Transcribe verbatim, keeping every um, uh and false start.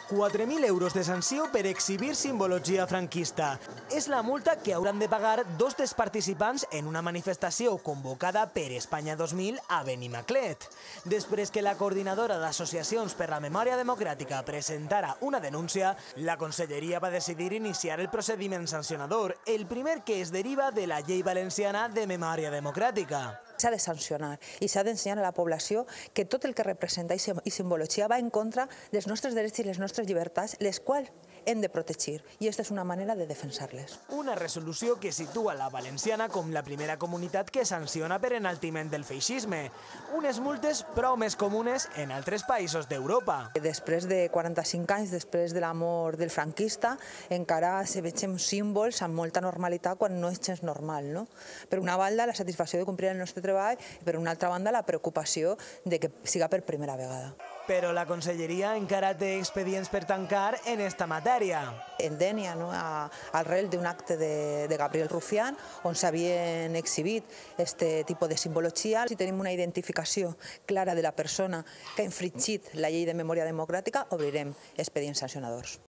quatre mil euros de sanció per exhibir simbologia franquista. És la multa que hauran de pagar dos dels participants en una manifestació convocada per Espanya dos mil a Benimaclet. Després que la coordinadora d'associacions per la memòria democràtica presentara una denúncia, la Conselleria va decidir iniciar el procediment sancionador, el primer que es deriva de la Llei Valenciana de Memòria Democràtica. S'ha de sancionar i s'ha d'ensenyar a la població que tot el que representa i simbologia va en contra dels nostres drets i les nostres llibertats, les quals hem de protegir, i aquesta és una manera de defensar-les. Una resolució que situa la valenciana com la primera comunitat que sanciona per enaltiment del feixisme, unes multes prou més comunes en altres països d'Europa. Després de quaranta-cinc anys, després de la mort del franquista, encara se veiem símbols amb molta normalitat quan no és gens normal. No? Per una banda, la satisfacció de complir el nostre treball i per una altra banda, la preocupació de que siga per primera vegada. Però la Conselleria encara té expedients per tancar en esta matèria. En Dénia, no, arrel d'un acte de, de Gabriel Rufián, on s'havien exhibit aquest tipus de simbologia, si tenim una identificació clara de la persona que ha infringit la llei de memòria democràtica, obrirem expedients sancionadors.